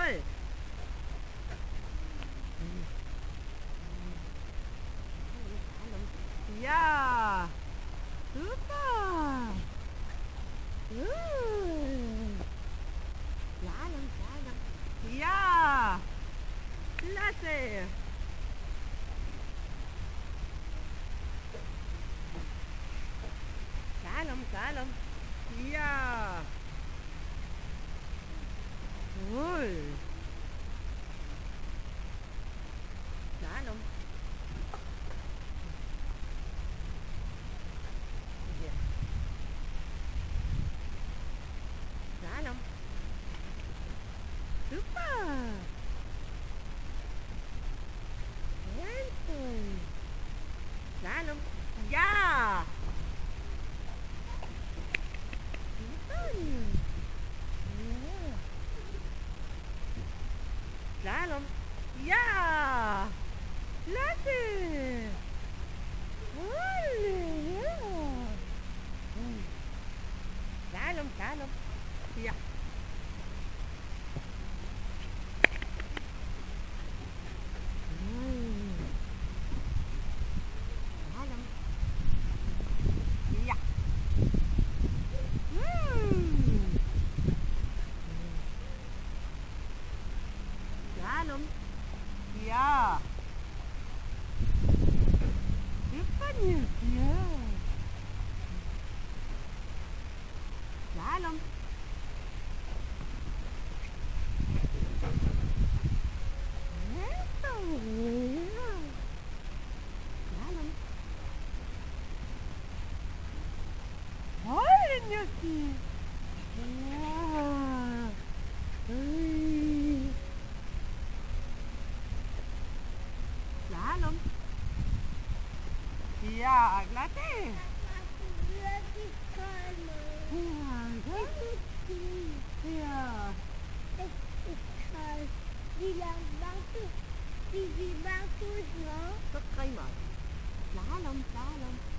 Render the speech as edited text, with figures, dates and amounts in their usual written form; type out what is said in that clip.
Jawohl. Ja. Super. Slalom, Slalom. Ja. Klasse. Slalom, Slalom. Ja. Jawohl. Slalom. Hier. Slalom. Super. Jawohl. Slalom. Ja. Slalom. Ja. Klasse. Ja. Slalom, Slalom. Ja. Slalom. Ja. Slalom. Ja. Super gut. Ja. Slalom. Slalom. Toll, Nüssi. Ja. Slalom. Ja, glatte. Ja. Wie lang warst du? Wie warst du es noch? Doch dreimal. Slalom, Slalom.